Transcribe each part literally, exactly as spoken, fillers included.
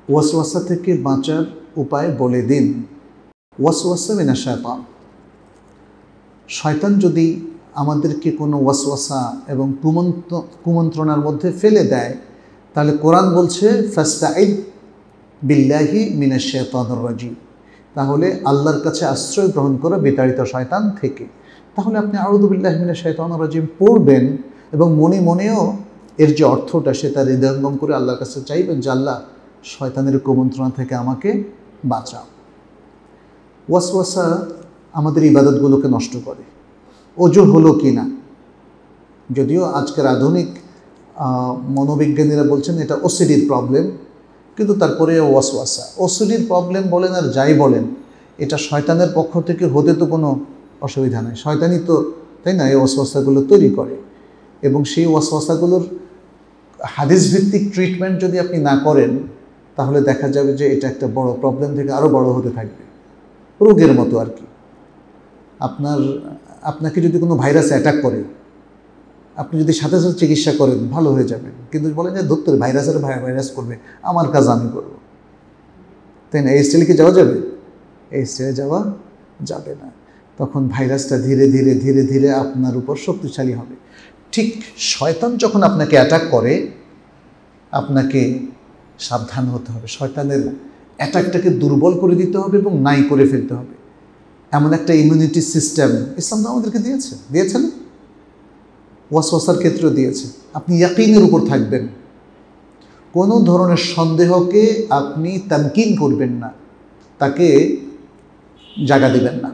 ওয়াসওয়াসা থেকে বাঁচার উপায় বলে দিন। ওয়াসওয়াসা মিনাশ শায়তান। শয়তান যদি আমাদেরকে কোনো ওয়াসওয়াসা এবং কুমন্ত্র কুমন্ত্রণার মধ্যে ফেলে দেয়, তাহলে কোরআন বলছে ফাস্তাইদ বিল্লাহি মিনাশ শাইতানির রাজিম, তাহলে আল্লাহর কাছে আশ্রয় গ্রহণ করো বিতাড়িত শয়তান থেকে। তাহলে আপনি আউযু বিল্লাহি মিনাশ শাইতানির রাজিম পড়বেন এবং মনে মনেও এর যে অর্থটা সেটা হৃদয়ঙ্গম করে আল্লাহর কাছে চাইবেন যে আল্লাহ শয়তানের কুমন্ত্রণা থেকে আমাকে বাঁচাও। ওয়াসওয়াসা আমাদের ইবাদতগুলোকে নষ্ট করে। ওযু হলো কি না, যদিও আজকের আধুনিক মনোবিজ্ঞানীরা বলছেন এটা ওসিডির প্রবলেম, কিন্তু তারপরে ওয়াসওয়াসা ওসিডির প্রবলেম বলেন আর যাই বলেন, এটা শয়তানের পক্ষ থেকে হতে তো কোনো অসুবিধা নেই। শয়তানই তো, তাই না, এই ওয়াসওয়াসাগুলো তৈরি করে। এবং সেই ওয়াসওয়াসাগুলোর হাদিস ভিত্তিক ট্রিটমেন্ট যদি আপনি না করেন, তাহলে দেখা যাবে যে এটা একটা বড় প্রবলেম থেকে আরও বড় হতে থাকবে, রোগের মতো আর কি। আপনার আপনাকে যদি কোনো ভাইরাস অ্যাটাক করে, আপনি যদি সাথে সাথে চিকিৎসা করেন ভালো হয়ে যাবে, কিন্তু বলেন যে ধরতে ভাইরাসের ভাইরাস করবে, আমার কাজ আমি করব, তাই না? এই স্টাইলে কি যাওয়া যাবে? এই স্টাইলে যাওয়া যাবে না। তখন ভাইরাসটা ধীরে ধীরে ধীরে ধীরে আপনার উপর শক্তিশালী হবে। ঠিক শয়তান যখন আপনাকে অ্যাটাক করে, আপনাকে সাবধান হতে হবে। শয়তানের অ্যাটাকটাকে দুর্বল করে দিতে হবে এবং নাই করে ফেলতে হবে। এমন একটা ইমিউনিটি সিস্টেম ইসলাম আমাদেরকে দিয়েছে, দিয়েছে না? ওয়াসওয়াসার ক্ষেত্রেও দিয়েছে। আপনি ইয়াকিনের উপর থাকবেন, কোনো ধরনের সন্দেহকে আপনি তামকিন করবেন না, তাকে জায়গা দিবেন না।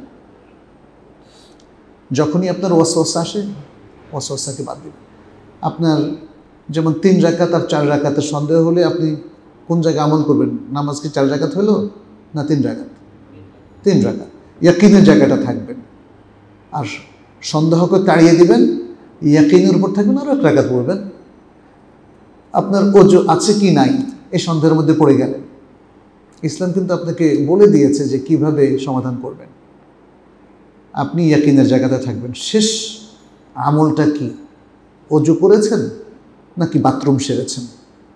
যখনই আপনার ওয়াসওয়াসা আসে, ওয়াসওয়াসাকে বাদ দিবেন। আপনার যেমন তিন রাকাত আর চার রাকাতের সন্দেহ হলে আপনি কোন জায়গায় আমল করবেন? নামাজ কি চার রাকাত হলো না তিন রাকাত? তিন রাকাত। ইয়াকিনের জায়গাটা থাকবেন, আর সন্দেহকে তাড়িয়ে দিবেন, ইয়াকিনের উপর থাকবেন, আরও এক রাকাত পড়বেন। আপনার ওযু আছে কি নাই এই সন্দেহের মধ্যে পড়ে গেলেন, ইসলাম কিন্তু আপনাকে বলে দিয়েছে যে কিভাবে সমাধান করবেন। আপনি ইয়াকিনের জায়গাতে থাকবেন। শেষ আমলটা কি? ওযু করেছেন নাকি বাথরুম সেরেছেন?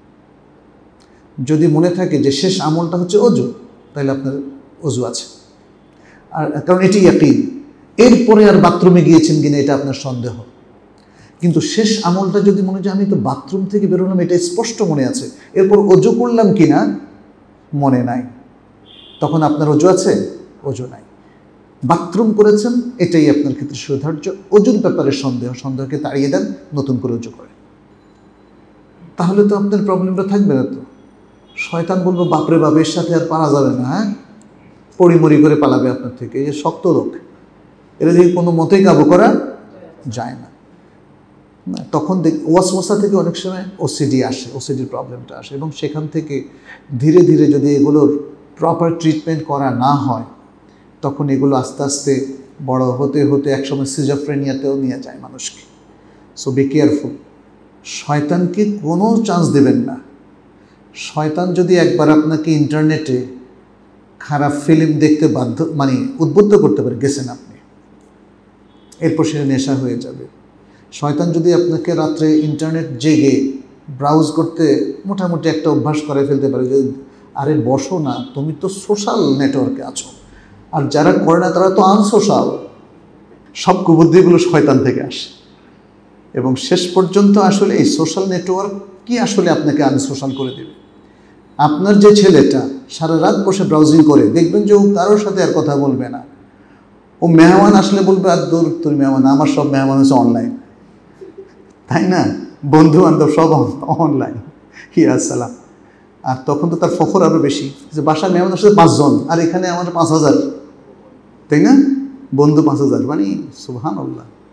যদি মনে থাকে যে শেষ আমলটা হচ্ছে ওযু, তাহলে আপনার ওযু আছে, আর কারণ এটি ইয়াকিন। এরপরে আর বাথরুমে গিয়েছেন কিনা এটা আপনার সন্দেহ। কিন্তু শেষ আমলটা যদি মনে হয় আমি তো বাথরুম থেকে বেরোলাম, এটা স্পষ্ট মনে আছে, এরপর ওযু করলাম কিনা মনে নাই, তখন আপনার ওযু আছে? ওযু নাই। বাথরুম করেছেন, এটাই আপনার ক্ষেত্রে সুধার্য। ওযুর ব্যাপারে সন্দেহ, সন্দেহকে তাড়িয়ে দেন, নতুন করে ওযু করেন। তাহলে তো আপনার প্রবলেমটা থাকবে না। তো শয়তান বলবো বাপরে বাপের সাথে আর পালা যাবে না, হ্যাঁ, পরিমরি করে পালাবে আপনার থেকে। এই যে শক্ত লোক, এরা দিয়ে কোনো মতেই কাবু করা যায় না। তখন দেখ ওয়াসওয়াসা থেকে অনেক সময় ওসিডি আসে, ওসিডির প্রবলেমটা আসে, এবং সেখান থেকে ধীরে ধীরে যদি এগুলোর প্রপার ট্রিটমেন্ট করা না হয়, তখন এগুলো আস্তে আস্তে বড় হতে হতে একসময় সিজোফ্রেনিয়াতেও নিয়ে যায় মানুষকে। So be careful. শয়তানকে কোনো চান্স দেবেন না। শয়তান যদি একবার আপনাকে ইন্টারনেটে খারাপ ফিল্ম দেখতে বাধ্য মানে উদ্বুদ্ধ করতে পারে, গেছেন আপনি, এরপর সেটা নেশা হয়ে যাবে। শয়তান যদি আপনাকে রাত্রে ইন্টারনেট জেগে ব্রাউজ করতে মোটামুটি একটা অভ্যাস করে ফেলতে পারে, যে আরে বসো না, তুমি তো সোশ্যাল নেটওয়ার্কে আছো, আর যারা করে না তারা তো আনসোশ্যাল। সব কুবুদ্ধিগুলো শয়তান থেকে আসে, এবং শেষ পর্যন্ত আসলে এই সোশ্যাল নেটওয়ার্ক কি আসলে আপনাকে আনসোশ্যাল করে দেবে। আপনার যে ছেলেটা সারা রাত বসে ব্রাউজিং করে, দেখবেন যে ও কারোর সাথে আর কথা বলবে না। ও মেহমান আসলে বলবে আর দূর তোর মেহমান, আমার সব মেহমান হচ্ছে অনলাইন, তাই না? বন্ধু বান্ধব সব অনলাইন, হিয়া সালাম। আর তখন তো তার ফখর আরও বেশি, যে বাসার মেহমান আসলে পাঁচজন, আর এখানে আমার পাঁচ হাজার, তাই না? বন্ধু পাঁচ হাজার, মানে সুবহানাল্লাহ।